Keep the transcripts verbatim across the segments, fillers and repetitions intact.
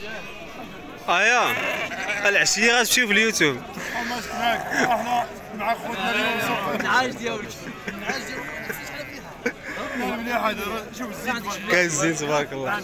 ايا العشيه غتمشيو في اليوتيوب. ماشي معاك احنا مع خوتنا اليوم سوق النعاج ديالك النعاج ديالك شحال فيها مليح هذا شوف الزيت كاين الزين تبارك الله.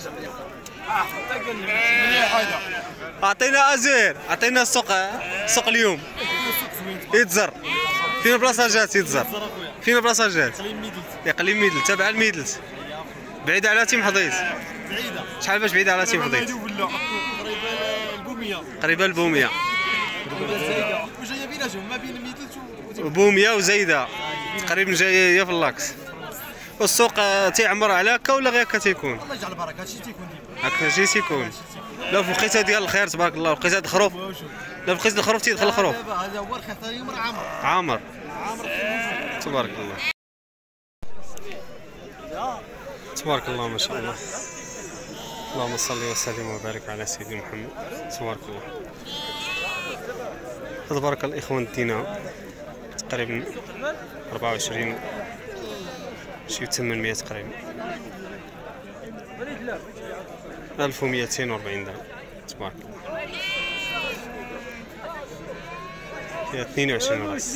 مليح هذا اعطينا ازير عطينا السوق سوق اليوم يتزر فين بلاصه جات يتزر فين بلاصه جات اقليم ميدل تابع الميدلت بعيده على تيم حضيض بعيده شحال باش بعيده على تيم حضيض قريبه البوميه قريبه لبوميه وجايه بيناتهم ما بين ميدلت بوميه وزايده تقريبا جايه في اللاكس. والسوق تيعمر على هكا ولا غير هكا تيكون؟ الله يجعل البركه هادشي تيكون ديما هكا شي تيكون. لا في الوقيته ديال الخير تبارك الله وقيته الخروف لا في وقيته الخروف تيدخل الخروف دابا هذا هو الخير ثاني يوم راه عامر عامر عامر تبارك الله تبارك الله ما شاء الله. اللهم صل وسلم وبارك على سيدنا محمد تبارك الله. تبارك الاخوان دينا تقريبا أربعة وعشرين شي ثمانمية تقريبا ألف ومئتين وأربعين درهم تبارك الله. فيها اثنين وعشرين راس.